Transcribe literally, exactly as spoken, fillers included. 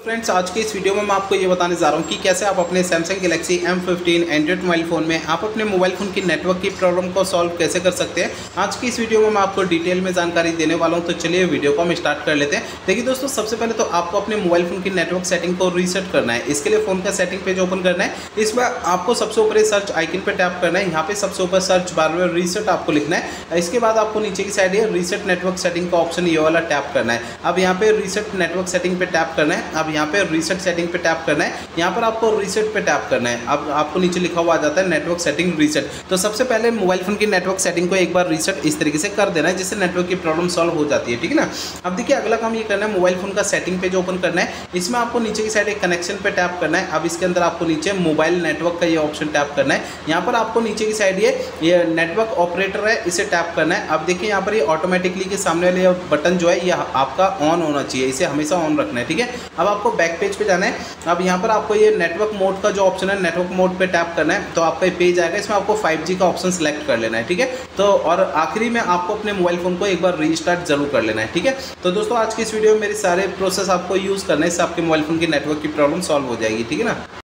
Friends, आज के इस वीडियो में मैं आपको ये बताने जा रहा हूँ कि कैसे आप अपने Samsung Galaxy M fifteen Android mobile phone में आप अपने मोबाइल फ़ोन की नेटवर्क की प्रॉब्लम को सॉल्व कैसे कर सकते हैं। आज की इस वीडियो में मैं आपको डिटेल में जानकारी देने वाला हूँ। तो चलिए वीडियो को हम स्टार्ट कर लेते हैं। देखिए दोस्तों, सबसे पहले तो आपको अपने मोबाइल फ़ोन की नेटवर्क सेटिंग को रीसेट करना है। इसके लिए फ़ोन का सेटिंग पेज ओपन करना है। इसमें आपको सबसे ऊपर सर्च आइकन पर टैप करना है। यहाँ पे सबसे ऊपर सर्च बार में रीसेट आपको लिखना है। इसके बाद आपको नीचे की साइड ये रीसेट नेटवर्क सेटिंग का ऑप्शन ये वाला टैप करना है। अब यहाँ पे रीसेट नेटवर्क सेटिंग पे टैप करना है। अब यहाँ पे रीसेट सेटिंग पे टैप करना है। यहाँ पर आपको रीसेट पे टैप करना है। अब आपको नीचे लिखा हुआ आ जाता है नेटवर्क सेटिंग रीसेट। तो सबसे पहले मोबाइल फोन की नेटवर्क सेटिंग को एक बार रीसेट इस तरीके से कर देना है, जिससे नेटवर्क की प्रॉब्लम सॉल्व हो जाती है। ठीक है ना। अब देखिए, अगला काम ये करना है, मोबाइल फोन का सेटिंग पेज ओपन करना है। इसमें आपको नीचे की साइड एक कनेक्शन पे टैप करना है। अब इसके अंदर आपको नीचे मोबाइल नेटवर्क का ये ऑप्शन टैप करना है। यहाँ पर आपको नीचे की साइड ये ये नेटवर्क ऑपरेटर है, इसे टैप करना है। अब देखिए, यहाँ पर ये ऑटोमेटिकली के सामने वाले बटन जो है ये आपका ऑन होना चाहिए, इसे हमेशा ऑन रखना है। ठीक है। अब आपको बैक पेज पे जाना है। अब यहाँ पर आपको ये नेटवर्क मोड का जो ऑप्शन है, नेटवर्क मोड पे टैप करना है। तो आपका ये पेज आएगा। इसमें आपको फाइव जी का ऑप्शन सेलेक्ट कर लेना है। ठीक है। तो और आखिरी में आपको अपने मोबाइल फोन को एक बार रीस्टार्ट जरूर कर लेना है। ठीक है। तो दोस्तों, आज की इस वीडियो में मेरे सारे प्रोसेस आपको यूज करने से आपके मोबाइल फोन की नेटवर्क की प्रॉब्लम सॉल्व हो जाएगी। ठीक है ना।